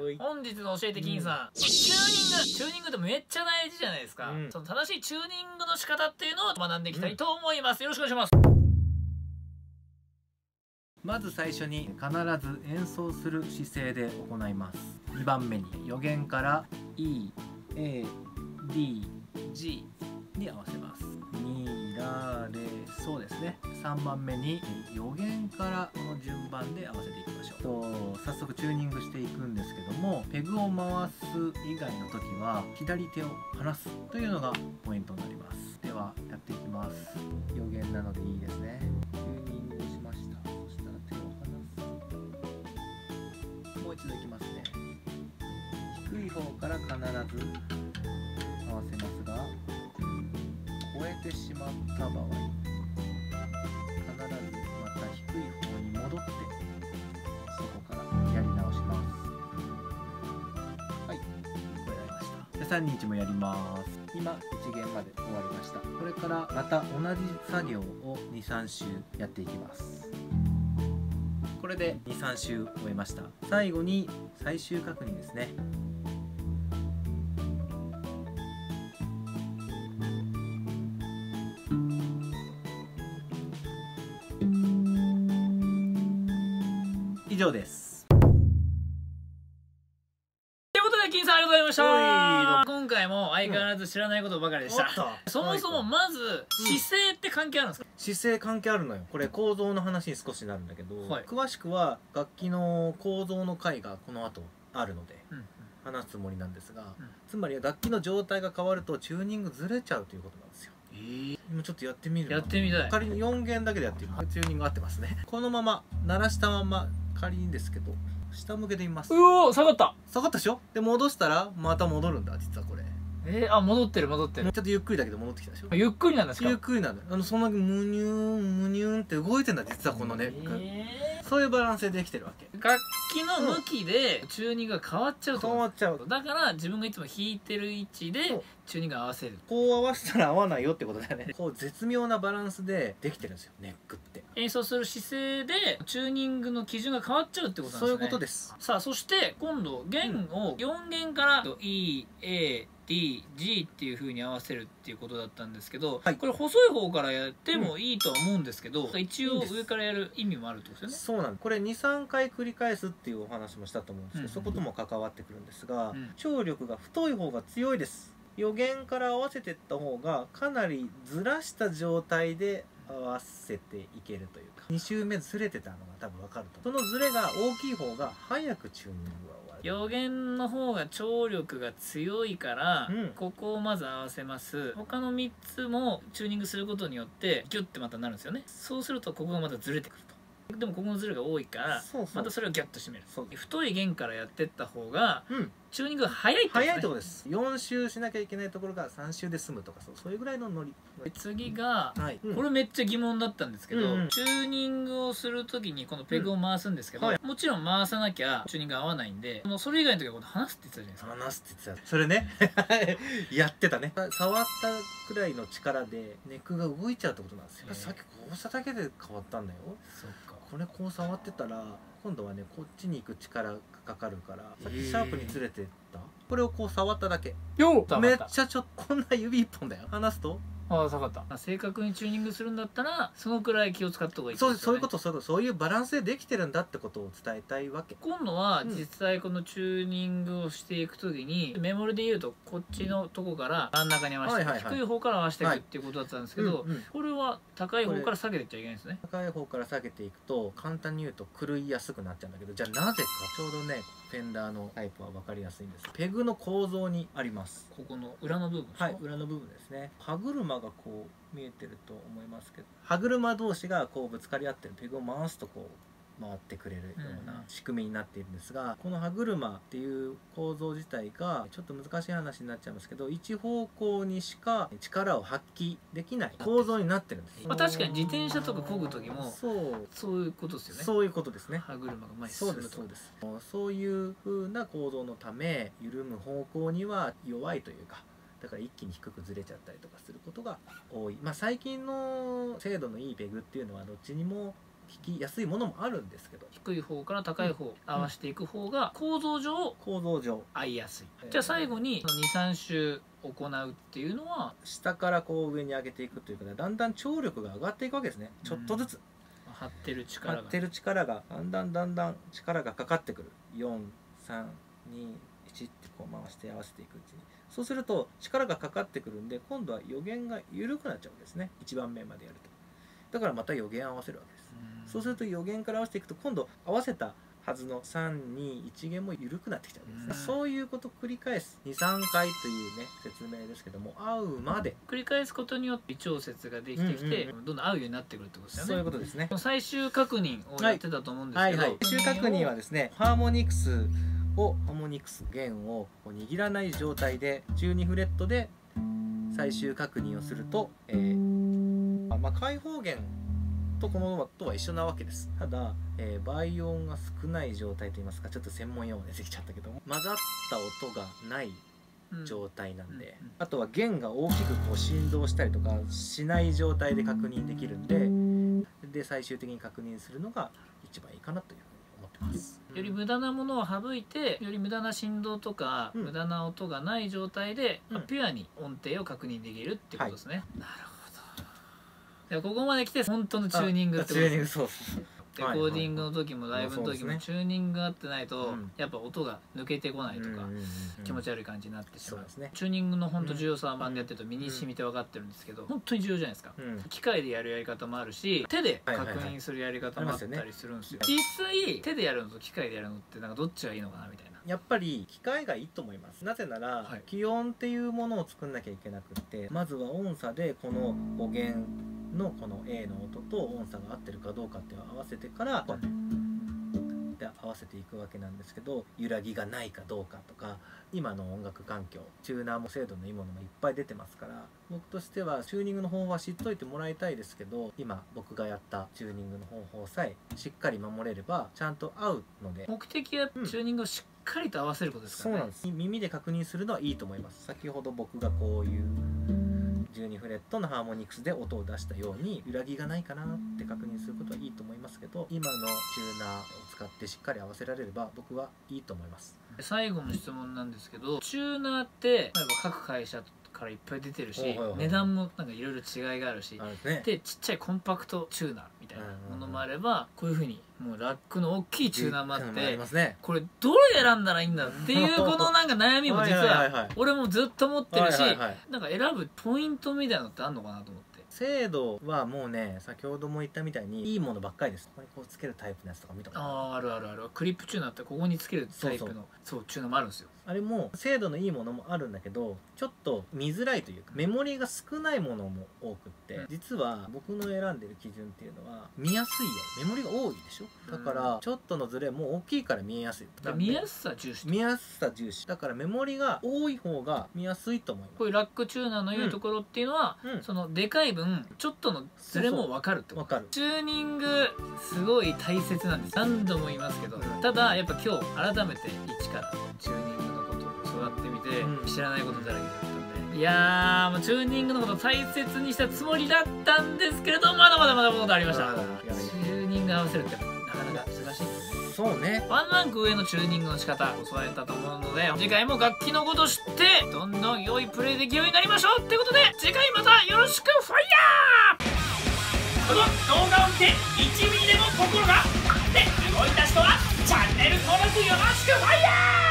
本日の教えて金さん、チューニングってめっちゃ大事じゃないですか。その正しいチューニングの仕方っていうのを学んでいきたいと思います。よろしくお願いします。 まず最初に必ず演奏する姿勢で行います。2番目に予言から E、A、D、G に合わせます。ミラレソですね。3番目に予言からこの順番で合わせていきましょう。早速チューニングしていくんですけども、ペグを回す以外の時は左手を離すというのがポイントになります。ではやっていきます。予言なのでいいですね。チューニングをしました。そしたら手を離す。もう一度いきますね。低い方から必ず合わせますが、超えてしまった場合、必ずまた低い方に戻ってそこからやり直します。はい、これやりました。で3日もやります。今1弦まで終わりました。これからまた同じ作業を 2,3 周やっていきます。これで 2,3 周終えました。最後に最終確認ですね。以上です。 ということで金さんありがとうございました。今回も相変わらず知らないことばかりでした。そもそもまず姿勢って関係あるんですか？ 姿勢関係あるのよ。これ構造の話に少しなるんだけど、詳しくは楽器の構造の回がこの後あるので話すつもりなんですが、つまり楽器の状態が変わるとチューニングずれちゃうということなんですよ。今ちょっとやってみる。 やってみたい。 仮に4弦だけでやってみます。チューニング合ってますね。このまま鳴らしたまま仮にですけど下向けてみます。 うおー、下がった。 下がったでしょ。で戻したらまた戻るんだ、実はこれ。 あ、戻ってる戻ってる。 ちょっとゆっくりだけど戻ってきたでしょ。 ゆっくりなんですか？ ゆっくりなんだよ。そんなムニューンムニューンって動いてんだ、実はこのネック。そういうバランスでできてるわけ。 楽器の向きでチューニングが変わっちゃうと。 変わっちゃう。 だから自分がいつも弾いてる位置でチューニング合わせる。 こう合わせたら合わないよってことだよね。こう絶妙なバランスでできてるんですよ、ネックって。演奏する姿勢でチューニングの基準が変わっちゃうってことなんですね。 そういうことです。 さあ、そして今度弦を4弦から E、A、D、G っていう風に合わせるっていうことだったんですけど、これ細い方からやってもいいとは思うんですけど、一応上からやる意味もあるってことですよね。 そうなんです。これ 2,3 回繰り返すっていうお話もしたと思うんですけど、そことも関わってくるんですが、張力が太い方が強いです。予言から合わせていった方がかなりずらした状態で合わせていけるというか、2周目ずれてたのが多分分かると。そのずれが大きい方が早くチューニングが終わる。 予言の方が張力が強いから、ここをまず合わせます。他の3つもチューニングすることによってギュッてまたなるんですよね。そうするとここがまたずれてくると。でもここのズレが多いからまたそれをギュッと締める。太い弦からやってった方がチューニングが早いってことですね。 早いってことです。4周しなきゃいけないところが3周で済むとか、そういうぐらいのノリ。 次がこれめっちゃ疑問だったんですけど、チューニングをする時にこのペグを回すんですけど、もちろん回さなきゃチューニング合わないんで、それ以外の時はこの離すって言ってたじゃないですか。 離すって言ってた。それねやってたね。触ったくらいの力でネックが動いちゃうってことなんですよ。さっきこうしただけで変わったんだよ。そっか。これこう触ってたら今度はね、こっちに行く力がかかるから、さっきシャープにずれてった、これをこう触っただけ。めっちゃこんな指一本だよ。離すと下がった。正確にチューニングするんだったらそのくらい気を使った方がいいですよね。 そういうこと、そういうバランスでできてるんだってことを伝えたいわけ。 今度は実際このチューニングをしていくときに、メモリで言うとこっちのとこから真ん中に合わせていく、低い方から合わせていくっていうことだったんですけど、これは高い方から下げていっちゃいけないんですね。 高い方から下げていくと簡単に言うと狂いやすくなっちゃうんだけど、じゃあなぜか。ちょうどね、フェンダーのタイプは分かりやすいんです。ペグの構造にあります。 ここの裏の部分ですか？ はい、裏の部分ですね。歯車がこう見えてると思いますけど、歯車同士がこうぶつかり合ってる、ペグを回すとこう回ってくれるような仕組みになっているんですが、この歯車っていう構造自体がちょっと難しい話になっちゃいますけど、一方向にしか力を発揮できない構造になってるんです。 確かに自転車とか漕ぐ時もそういうことですよね。 そういうことですね。 歯車が前に進むと。 そういう風な構造のため、緩む方向には弱いというか、だから一気に低くずれちゃったりとかすることが多い。最近の精度のいいペグっていうのはどっちにも聞きやすいものもあるんですけど、 低い方から高い方合わせていく方が構造上合いやすい。じゃあ最後に23周行うっていうのは下からこう上に上げていくというか、だんだん張力が上がっていくわけですね。ちょっとずつ張ってる力がだんだん力がかかってくる。4、3、2、1ってこう回して合わせていくうちに、そうすると力がかかってくるんで、今度は余弦が緩くなっちゃうんですね。1番目までやると。だからまた余弦合わせるわけです。そうすると余弦から合わせていくと、今度合わせたはずの3、2、1弦も緩くなってきちゃうんですね。そういうことを繰り返す 2、3 回というね説明ですけども、合うまで繰り返すことによって微調節ができてきて、どんどん合うようになってくるってことですよね。 そういうことですね。 最終確認をやってたと思うんですけど、 最終確認はですね、ハーモニクス弦を握らない状態で12フレットで最終確認をすると、開放弦とこのとは一緒なわけです。ただ、倍音が少ない状態といいますか、ちょっと専門用語出てきちゃったけども、混ざった音がない状態なんで、あとは弦が大きくこう振動したりとかしない状態で確認できるんで、最終的に確認するのが一番いいかなというふうに思ってます。 より無駄なものを省いて、より無駄な振動とか、無駄な音がない状態で、ピュアに音程を確認できるってことですね。なるほど。ここまで来て本当のチューニングってことです。 そうです。 レコーディングの時もライブの時もチューニングが合ってないとやっぱ音が抜けてこないとか気持ち悪い感じになってしまう。チューニングの本当重要さはバンドやってると身に染みて分かってるんですけど、本当に重要じゃないですか。機械でやるやり方もあるし、手で確認するやり方もあったりするんですよ。実際手でやるのと機械でやるのってなんかどっちがいいのかなみたいな。 やっぱり機械がいいと思います。なぜなら、気音っていうものを作んなきゃいけなくって、まずは音差でこの5弦のこの A の音と音差が合ってるかどうかっていうのを合わせてからで合わせていくわけなんですけど、揺らぎがないかどうかとか、今の音楽環境チューナーも精度のいいものもいっぱい出てますから、僕としてはチューニングの方法は知っといてもらいたいですけど、今僕がやったチューニングの方法さえしっかり守れればちゃんと合うので、 目的はチューニングをしっかりと合わせることですからね。 そうなんです。耳で確認するのはいいと思います。先ほど僕がこういう12フレットのハーモニクスで音を出したように揺らぎがないかなって確認することはいいと思いますけど、今のチューナーを使ってしっかり合わせられれば僕はいいと思います。 最後の質問なんですけど、チューナーって例えば各会社からいっぱい出てるし、値段もなんかいろいろ違いがあるし、でちっちゃいコンパクトチューナーみたいなものもあれば、こういうふうにもうラックの大きいチューナーもあって、これどれ選んだらいいんだっていうこのなんか悩みも実は俺もずっと持ってるし、なんか選ぶポイントみたいなのってあんのかなと思って。 精度はもうね、先ほども言ったみたいにいいものばっかりです。ここにこうつけるタイプのやつとか見たことある。クリップチューナーってここにつけるタイプのそうチューナーもあるんですよ。 あれも精度のいいものもあるんだけど、ちょっと見づらいというかメモリが少ないものも多くって、実は僕の選んでる基準っていうのは見やすいよ。メモリが多いでしょ。だからちょっとのズレも大きいから見えやすい。 見やすさ重視。 だからメモリが多い方が見やすいと思います。 こういうラックチューナーのいいところっていうのは、そのでかい分ちょっとのズレも分かるってこと。チューニングすごい大切なんです。何度も言いますけど、ただやっぱ今日改めて一からチューニングのことを教わってみて、知らないことだらけだったんで、いやーもうチューニングのことを大切にしたつもりだったんですけれど、まだまだことありました。チューニング合わせるってなかなか難しいんですね。 そうね。 ワンランク上のチューニングの仕方教われたと思うので、次回も楽器のことを知ってどんどん良いプレイできるようになりましょうってことで、次回またよろしくファイヤー。この動画を見て1ミリでも心がで動いた人はチャンネル登録よろしくファイヤー。